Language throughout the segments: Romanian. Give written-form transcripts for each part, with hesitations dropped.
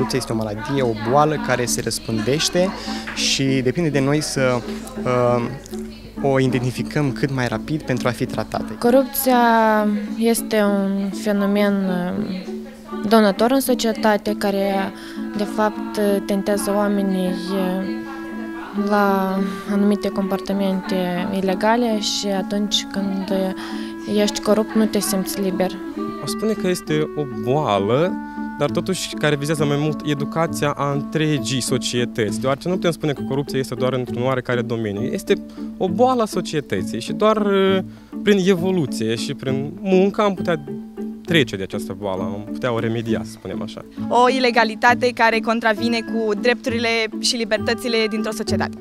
corupția este o maladie, o boală care se răspândește și depinde de noi să o identificăm cât mai rapid pentru a fi tratată. Corupția este un fenomen dăunător în societate care, de fapt, tentează oamenii la anumite comportamente ilegale și atunci când ești corupt nu te simți liber. Aș spune că este o boală, dar totuși care vizează mai mult educația a întregii societăți, deoarece nu putem spune că corupția este doar într-un oarecare domeniu. Este o boală a societății și doar prin evoluție și prin muncă am putea trece de această boală, am putea o remedia, să spunem așa. O ilegalitate care contravine cu drepturile și libertățile dintr-o societate.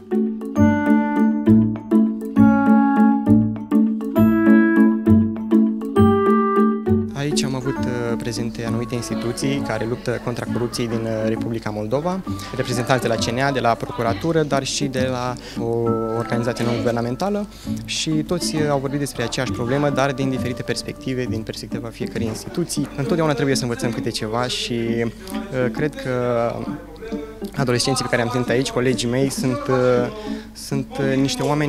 Aici am avut prezente anumite instituții care luptă contra corupției din Republica Moldova, reprezentanți de la CNA, de la Procuratură, dar și de la o organizație non-guvernamentală și toți au vorbit despre aceeași problemă, dar din diferite perspective, din perspectiva fiecărei instituții. Întotdeauna trebuie să învățăm câte ceva și cred că adolescenții pe care am întâlnit aici, colegii mei, sunt niște oameni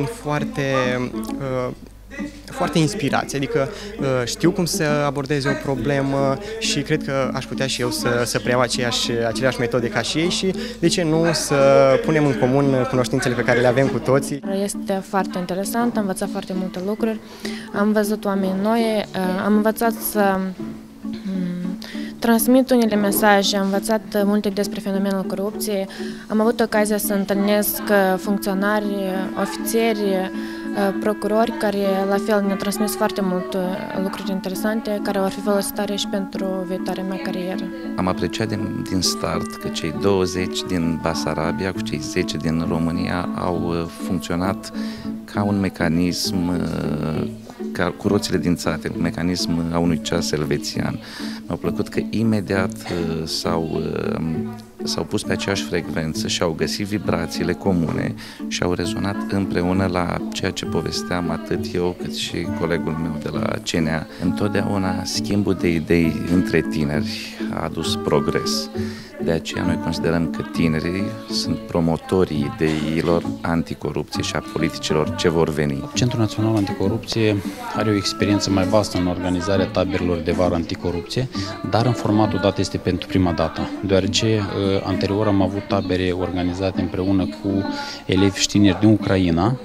foarte inspirați, adică știu cum să abordeze o problemă și cred că aș putea și eu să preiau aceleași metode ca și ei și de ce nu să punem în comun cunoștințele pe care le avem cu toții. Este foarte interesant, am învățat foarte multe lucruri, am văzut oameni noi, am învățat să transmit unele mesaje, am învățat multe despre fenomenul corupției, am avut ocazia să întâlnesc funcționari, ofițeri, procurori care la fel ne-au transmis foarte mult lucruri interesante care vor fi folositoare și pentru viitoarea mea carieră. Am apreciat din start că cei 20 din Basarabia cu cei 10 din România au funcționat ca un mecanism cu roțile dințate, un mecanism a unui ceas elvețian. Mi-a plăcut că imediat s-au pus pe aceeași frecvență și au găsit vibrațiile comune și au rezonat împreună la ceea ce povesteam atât eu cât și colegul meu de la CNA. Întotdeauna schimbul de idei între tineri a adus progres. De aceea noi considerăm că tinerii sunt promotorii ideilor anticorupție și a politicilor ce vor veni. Centrul Național Anticorupție are o experiență mai vastă în organizarea taberelor de vară anticorupție, dar în formatul dat este pentru prima dată, deoarece anterior am avut tabere organizate împreună cu elevi și tineri din Ucraina,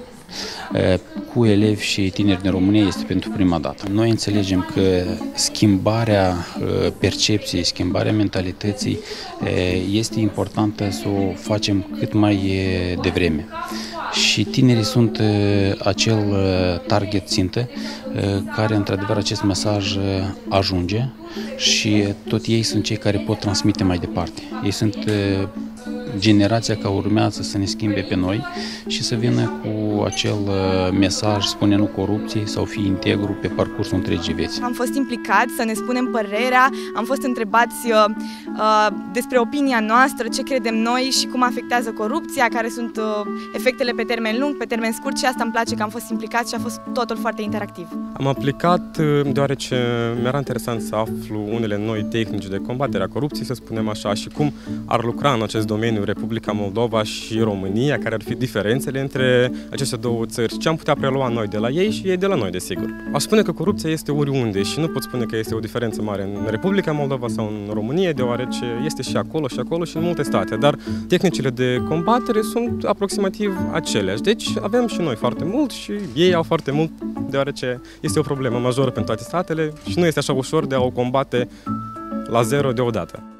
cu elevi și tineri din România este pentru prima dată. Noi înțelegem că schimbarea percepției, schimbarea mentalității este importantă să o facem cât mai devreme. Și tinerii sunt acel target țintă care, într-adevăr, acest mesaj ajunge și tot ei sunt cei care pot transmite mai departe. Ei sunt generația care urmează să ne schimbe pe noi și să vină cu acel mesaj, spune nu corupției sau fii integru pe parcursul întregii vieți. Am fost implicați să ne spunem părerea, am fost întrebați despre opinia noastră, ce credem noi și cum afectează corupția, care sunt efectele pe termen lung, pe termen scurt și asta îmi place că am fost implicați și a fost totul foarte interactiv. Am aplicat deoarece mi-era interesant să aflu unele noi tehnici de combatere a corupției, să spunem așa, și cum ar lucra în acest domeniu Republica Moldova și România, care ar fi diferențele între aceste două țări, ce am putea prelua noi de la ei și ei de la noi, desigur. Aș spune că corupția este oriunde și nu pot spune că este o diferență mare în Republica Moldova sau în România, deoarece este și acolo și în multe state, dar tehnicile de combatere sunt aproximativ aceleași. Deci avem și noi foarte mult și ei au foarte mult, deoarece este o problemă majoră pentru toate statele și nu este așa ușor de a o combate la zero deodată.